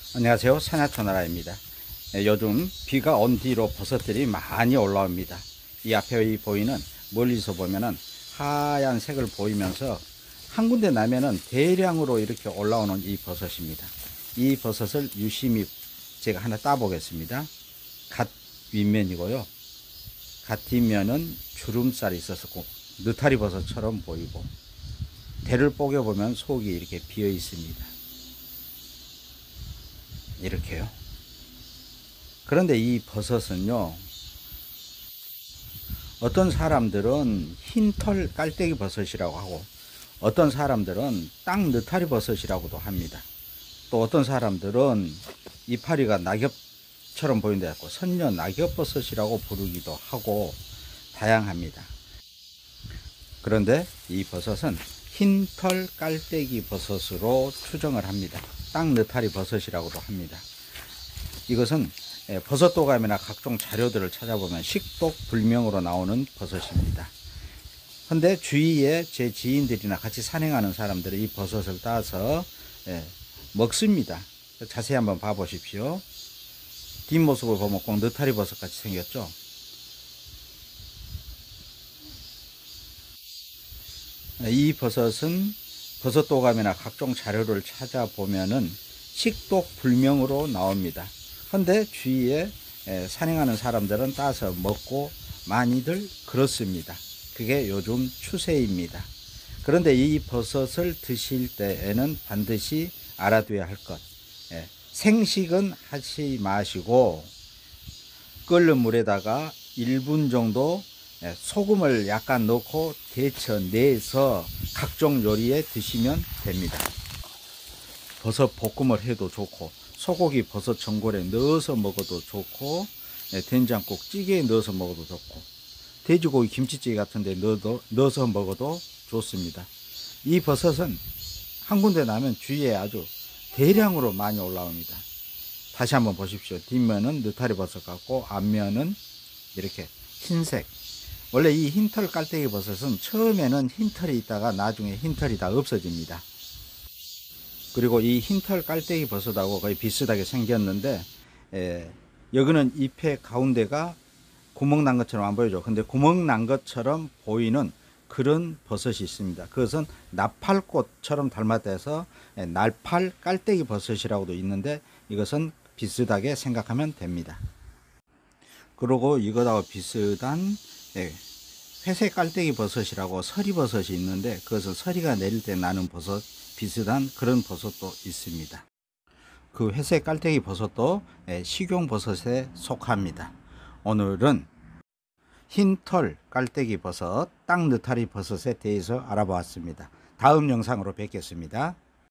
안녕하세요, 산야초나라입니다. 요즘 비가 온 뒤로 버섯들이 많이 올라옵니다. 이 앞에 보이는 멀리서 보면은 하얀 색을 보이면서 한 군데 나면은 대량으로 이렇게 올라오는 이 버섯입니다. 이 버섯을 유심히 제가 하나 따 보겠습니다. 갓 윗면이고요, 갓 뒷면은 주름살이 있어서 느타리 버섯처럼 보이고, 대를 뽀겨 보면 속이 이렇게 비어 있습니다. 이렇게요. 그런데 이 버섯은요, 어떤 사람들은 흰털 깔때기 버섯이라고 하고, 어떤 사람들은 땅 느타리 버섯이라고도 합니다. 또 어떤 사람들은 이파리가 낙엽처럼 보이는 데 있고 선녀 낙엽 버섯이라고 부르기도 하고 다양합니다. 그런데 이 버섯은 흰털 깔때기 버섯으로 추정을 합니다. 땅 느타리 버섯이라고도 합니다. 이것은 버섯 도감이나 각종 자료들을 찾아보면 식독 불명으로 나오는 버섯입니다. 근데 주위에 제 지인들이나 같이 산행하는 사람들이 이 버섯을 따서 먹습니다. 자세히 한번 봐보십시오. 뒷모습을 보면 꼭 느타리 버섯 같이 생겼죠. 이 버섯은 버섯 도감이나 각종 자료를 찾아보면은 식독 불명으로 나옵니다. 근데 주위에 산행하는 사람들은 따서 먹고 많이들 그렇습니다. 그게 요즘 추세입니다. 그런데 이 버섯을 드실 때에는 반드시 알아둬야 할 것, 생식은 하지 마시고 끓는 물에다가 1분 정도 소금을 약간 넣고 데쳐내서 각종 요리에 드시면 됩니다. 버섯 볶음을 해도 좋고, 소고기 버섯 전골에 넣어서 먹어도 좋고, 된장국 찌개에 넣어서 먹어도 좋고, 돼지고기 김치찌개 같은 데 넣어서 먹어도 좋습니다. 이 버섯은 한 군데 나면 주위에 아주 대량으로 많이 올라옵니다. 다시 한번 보십시오. 뒷면은 느타리 버섯 같고 앞면은 이렇게 흰색. 원래 이 흰털 깔때기 버섯은 처음에는 흰털이 있다가 나중에 흰털이 다 없어집니다. 그리고 이 흰털 깔때기 버섯하고 거의 비슷하게 생겼는데, 여기는 잎의 가운데가 구멍 난 것처럼 안 보이죠. 근데 구멍 난 것처럼 보이는 그런 버섯이 있습니다. 그것은 나팔꽃처럼 닮았다 해서 날팔 깔때기 버섯이라고도 있는데, 이것은 비슷하게 생각하면 됩니다. 그리고 이거하고 비슷한 회색 깔때기 버섯이라고 서리버섯이 있는데, 그것은 서리가 내릴 때 나는 버섯, 비슷한 그런 버섯도 있습니다. 그 회색 깔때기 버섯도 식용버섯에 속합니다. 오늘은 흰털 깔때기 버섯, 땅 느타리 버섯에 대해서 알아보았습니다. 다음 영상으로 뵙겠습니다.